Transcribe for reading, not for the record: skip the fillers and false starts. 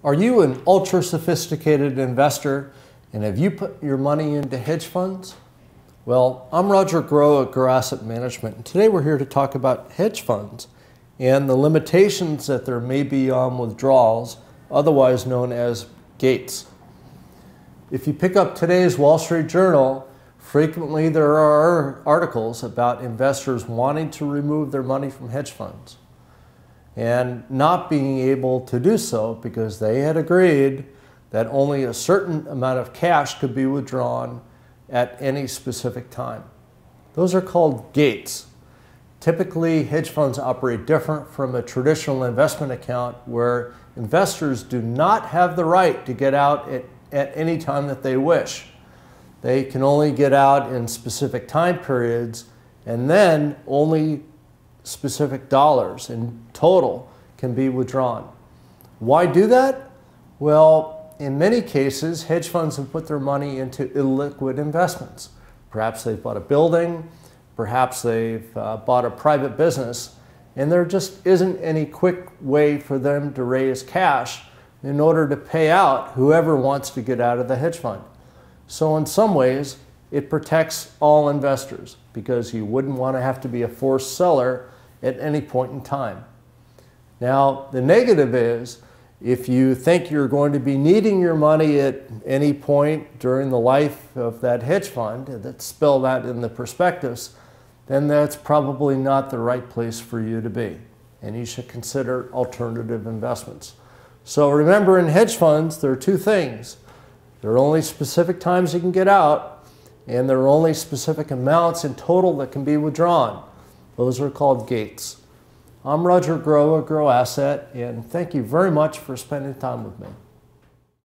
Are you an ultra sophisticated investor and have you put your money into hedge funds? Well, I'm Roger Groh at Groh Asset Management, and today we're here to talk about hedge funds and the limitations that there may be on withdrawals, otherwise known as gates. If you pick up today's Wall Street Journal, frequently there are articles about investors wanting to remove their money from hedge funds and not being able to do so because they had agreed that only a certain amount of cash could be withdrawn at any specific time. Those are called gates. Typically, hedge funds operate different from a traditional investment account where investors do not have the right to get out at any time that they wish. They can only get out in specific time periods, and then only specific dollars in total can be withdrawn. Why do that? Well, in many cases, hedge funds have put their money into illiquid investments. Perhaps they've bought a building, perhaps they've bought a private business, and there just isn't any quick way for them to raise cash in order to pay out whoever wants to get out of the hedge fund. So in some ways, it protects all investors because you wouldn't want to have to be a forced seller at any point in time. Now, the negative is if you think you're going to be needing your money at any point during the life of that hedge fund that's spelled out in the prospectus, then that's probably not the right place for you to be, and you should consider alternative investments. So remember, in hedge funds, there are two things. There are only specific times you can get out, and there are only specific amounts in total that can be withdrawn. Those are called gates. I'm Roger Groh at Groh Asset, and thank you very much for spending time with me.